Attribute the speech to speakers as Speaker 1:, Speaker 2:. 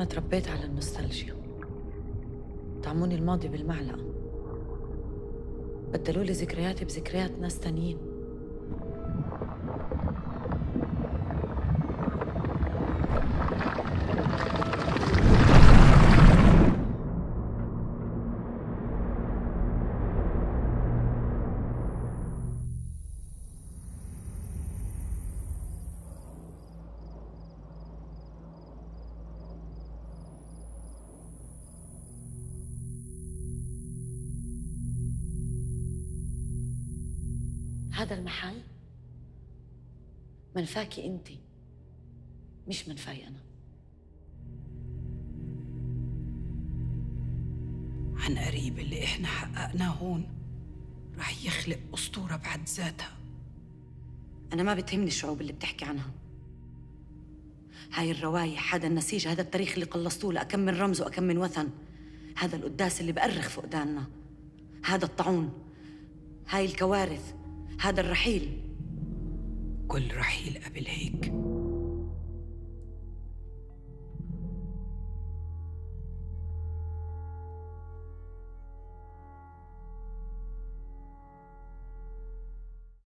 Speaker 1: أنا تربيت على النوستالجيا. طعموني الماضي بالمعلقة، بدلولي ذكرياتي بذكريات ناس تانيين. هذا المحل منفاكي انتي، مش منفاي انا.
Speaker 2: عن قريب اللي احنا حققناه هون رح يخلق أسطورة بعد ذاتها.
Speaker 1: انا ما بتهمني الشعوب اللي بتحكي عنها. هاي الروايح، هذا النسيج، هذا التاريخ اللي قلصتوه لأكم من رمز وأكم من وثن، هذا القداس اللي بأرخ فقداننا، هذا الطاعون، هاي الكوارث، هذا الرحيل.
Speaker 2: كل رحيل قبل هيك